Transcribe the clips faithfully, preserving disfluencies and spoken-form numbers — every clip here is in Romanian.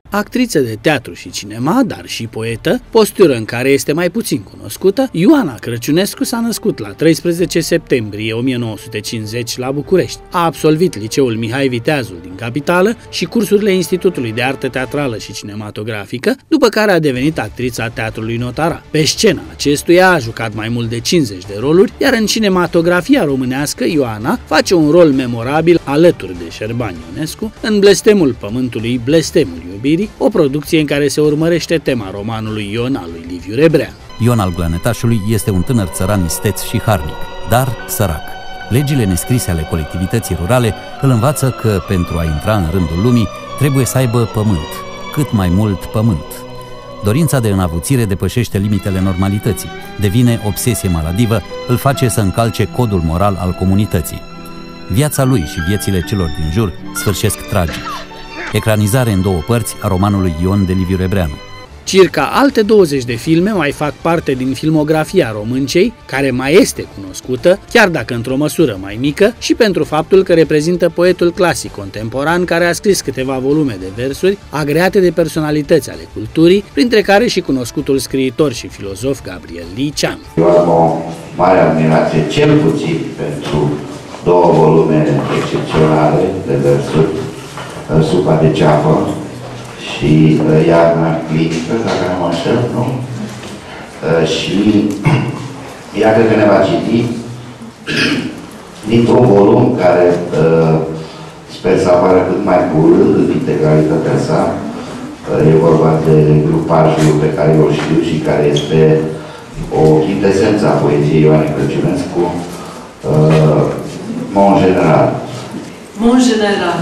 Actriță de teatru și cinema, dar și poetă, postură în care este mai puțin cunoscută, Ioana Crăciunescu s-a născut la treisprezece septembrie o mie nouă sute cincizeci la București. A absolvit liceul Mihai Viteazul din capitală și cursurile Institutului de Artă Teatrală și Cinematografică, după care a devenit actrița Teatrului Notara. Pe scena acestuia a jucat mai mult de cincizeci de roluri, iar în cinematografia românească Ioana face un rol memorabil alături de Șerban Ionescu în Blestemul Pământului, Blestemul Iubirii, o producție în care se urmărește tema romanului Ion al lui Liviu Rebreanu. Ion al Glănătașului este un tânăr țăran isteț și harnic, dar sărac. Legile nescrise ale colectivității rurale îl învață că pentru a intra în rândul lumii trebuie să aibă pământ, cât mai mult pământ. Dorința de înavuțire depășește limitele normalității, devine obsesie maladivă, îl face să încalce codul moral al comunității. Viața lui și viețile celor din jur sfârșesc tragic. Ecranizare în două părți a romanului Ion de Liviu Rebreanu. Circa alte douăzeci de filme mai fac parte din filmografia româncei, care mai este cunoscută, chiar dacă într-o măsură mai mică, și pentru faptul că reprezintă poetul clasic contemporan care a scris câteva volume de versuri agreate de personalități ale culturii, printre care și cunoscutul scriitor și filozof Gabriel Liceanu. Eu am o mare admirație, cel puțin pentru două volume excepționale de versuri, Supa de ceapă și uh, Iarna clinică, dacă nu mă înșel, nu? Uh, și ea cred că ne va citi dintr-un volum care uh, sper să apară cât mai curând în integralitatea sa. Uh, e vorba de grupajul pe care eu știu și care este o chintesență a poeziei Ioanei Crăciunescu, uh, Mon General. Mon General.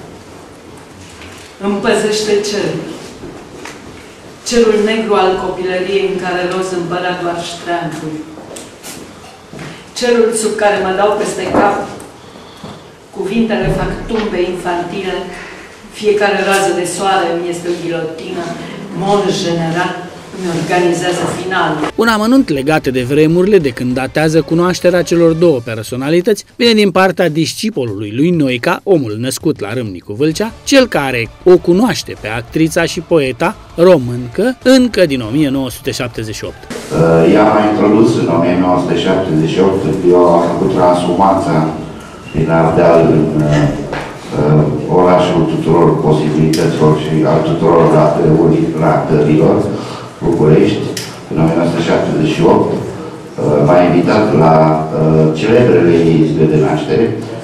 Îmi păzește cerul. Cerul negru al copilăriei în care roz împărea doar ștreangul. Cerul sub care mă dau peste cap. Cuvintele fac tumbe infantile. Fiecare rază de soare îmi este o ghilotină. Mon General îmi organizează finalul. Un amănunt legat de vremurile de când datează cunoașterea celor două personalități vine din partea discipolului lui Noica, omul născut la Râmnicu Vâlcea, cel care o cunoaște pe actrița și poeta româncă încă din o mie nouă sute șaptezeci și opt. Ea m-a introdus în o mie nouă sute șaptezeci și opt, când eu am făcut transumanța din Ardeal în uh, orașul tuturor posibilităților și al tuturor ratărilor, București, în o mie nouă sute șaptezeci și opt, m-a invitat la uh, celebrele izbe de naștere.